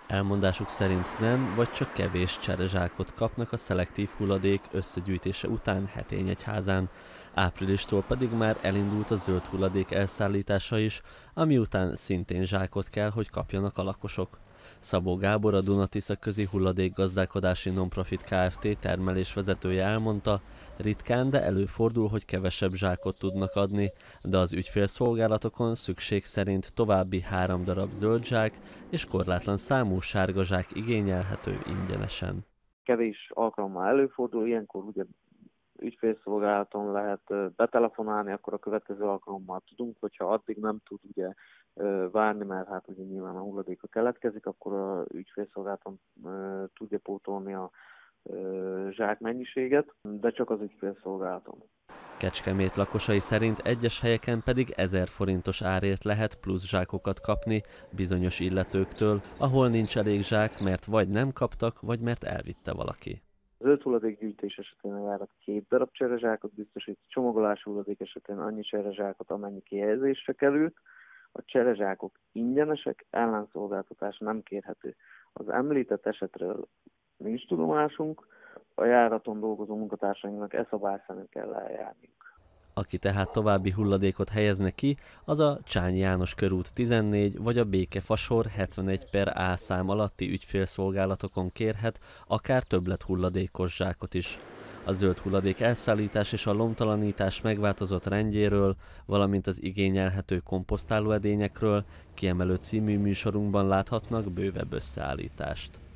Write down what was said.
Elmondásuk szerint nem, vagy csak kevés cserezsákot kapnak a szelektív hulladék összegyűjtése után Hetényegyházán. Áprilistól pedig már elindult a zöld hulladék elszállítása is, ami után szintén zsákot kell, hogy kapjanak a lakosok. Szabó Gábor, a Duna-Tisza Közi Hulladékgazdálkodási Nonprofit Kft. Termelésvezetője elmondta, ritkán, de előfordul, hogy kevesebb zsákot tudnak adni, de az ügyfélszolgálatokon szükség szerint további 3 darab zöld zsák és korlátlan számú sárga zsák igényelhető ingyenesen. Kevés alkalommal előfordul, ilyenkor ugye ügyfélszolgálaton lehet betelefonálni, akkor a következő alkalommal tudunk, hogyha addig nem tud ugye várni, mert hát ugye nyilván a hulladéka keletkezik, akkor a ügyfélszolgálaton tudja pótolni a zsákmennyiséget, de csak az ügyfélszolgálaton. Kecskemét lakosai szerint egyes helyeken pedig 1000 forintos árért lehet plusz zsákokat kapni bizonyos illetőktől, ahol nincs elég zsák, mert vagy nem kaptak, vagy mert elvitte valaki. A zöld hulladékgyűjtés esetén a járat 2 darab cserezsákot biztosít, csomagolás hulladék esetén annyi cserezsákot, amennyi kihelyezésre került. A cserezsákok ingyenesek, ellenszolgáltatás nem kérhető. Az említett esetről nincs tudomásunk, a járaton dolgozó munkatársainknak szabály szerint kell eljárniuk. Aki tehát további hulladékot helyezne ki, az a Csányi János körút 14 vagy a Békefasor 71/A szám alatti ügyfélszolgálatokon kérhet akár többlet hulladékos zsákot is. A zöld hulladék elszállítás és a lomtalanítás megváltozott rendjéről, valamint az igényelhető komposztáló edényekről kiemelő című műsorunkban láthatnak bővebb összeállítást.